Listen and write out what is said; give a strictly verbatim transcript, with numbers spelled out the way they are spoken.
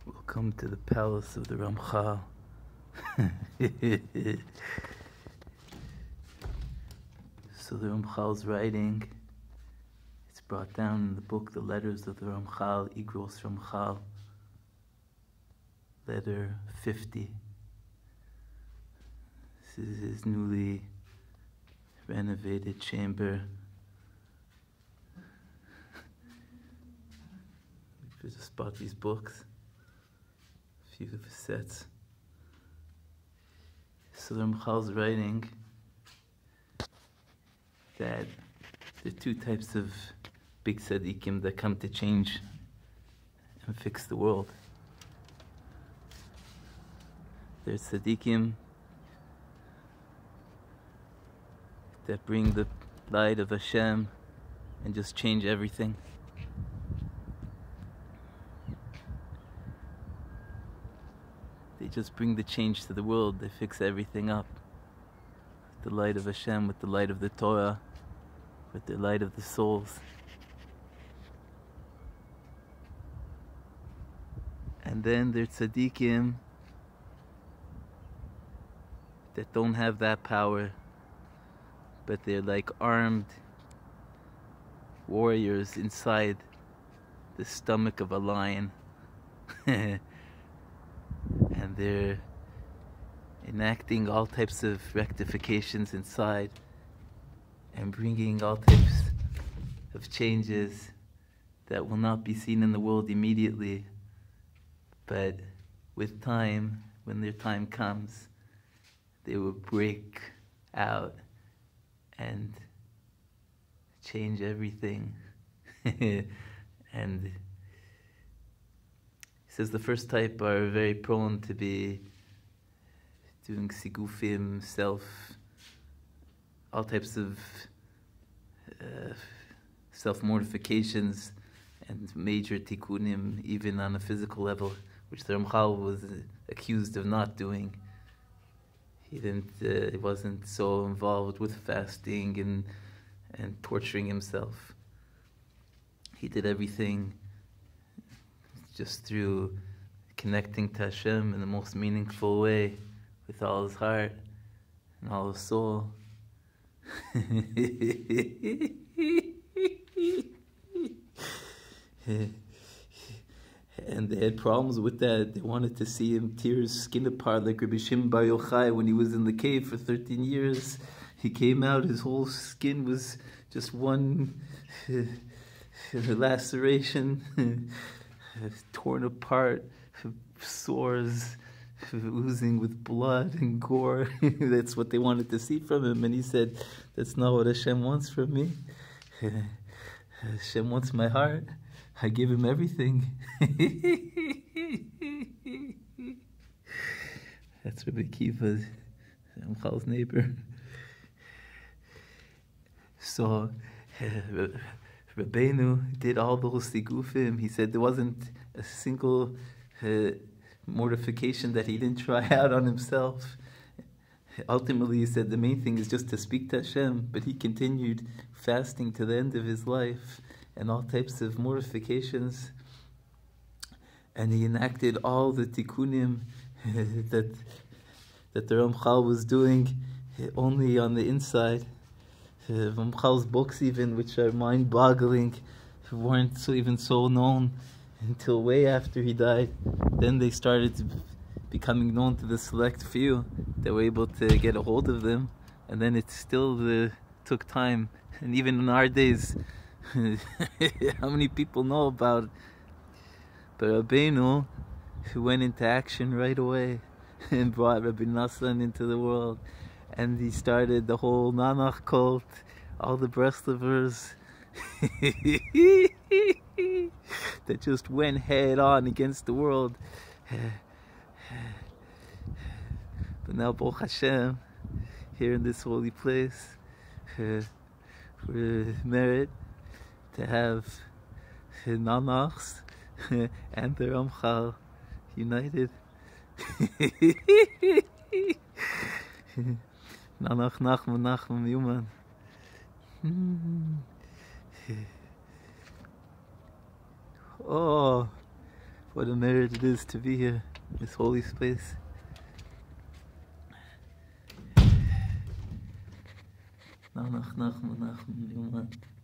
Welcome to the palace of the Ramchal. So the Ramchal's writing, it's brought down in the book, The Letters of the Ramchal, Igros Ramchal, letter fifty. This is his newly renovated chamber. We just bought these books, a few of his sets. So the Ramchal's writing that there are two types of big tzaddikim that come to change and fix the world. There's tzaddikim that bring the light of Hashem and just change everything. They just bring the change to the world. They fix everything up. The light of Hashem, with the light of the Torah, with the light of the souls. And then there's tzaddikim that don't have that power, but they're like armed warriors inside the stomach of a lion. And they're enacting all types of rectifications inside and bringing all types of changes that will not be seen in the world immediately, but with time, when their time comes, they will break out and change everything. And he says the first type are very prone to be doing sigufim, self, all types of uh, self-mortifications and major tikkunim, even on a physical level, which the Ramchal was accused of not doing. He didn't. Uh, he wasn't so involved with fasting and and torturing himself. He did everything just through connecting to Hashem in the most meaningful way, with all his heart and all his soul. And they had problems with that. They wanted to see him tear his skin apart, like Rabbi Shimon Bar Yochai when he was in the cave for thirteen years. He came out, his whole skin was just one laceration, torn apart, sores, oozing with blood and gore. That's what they wanted to see from him. And he said, that's not what Hashem wants from me. Hashem wants my heart. I give him everything. That's Rabbi Kiva, Ramchal's neighbor. So uh, Rabbeinu did all those sigufim. He said there wasn't a single uh, mortification that he didn't try out on himself. Ultimately, he said the main thing is just to speak to Hashem, but he continued fasting to the end of his life and all types of mortifications. And he enacted all the tikkunim that, that the Ramchal was doing only on the inside. Uh, Ramchal's books even, which are mind-boggling, weren't so even so known until way after he died. Then they started becoming known to the select few that were able to get a hold of them. And then it still uh, took time. And even in our days, how many people know about it? But Rabbeinu, who went into action right away and brought Rabbi Nassan into the world, and he started the whole Nanach cult, all the Breslovers that just went head on against the world. But now, Baruch Hashem, here in this holy place, uh, we're merit to have Nanachs and the Ramchal united. Nanach Nachman Nachman Yuman. Oh, what a merit it is to be here, this holy space. Nach, nach, nach, nach, nach,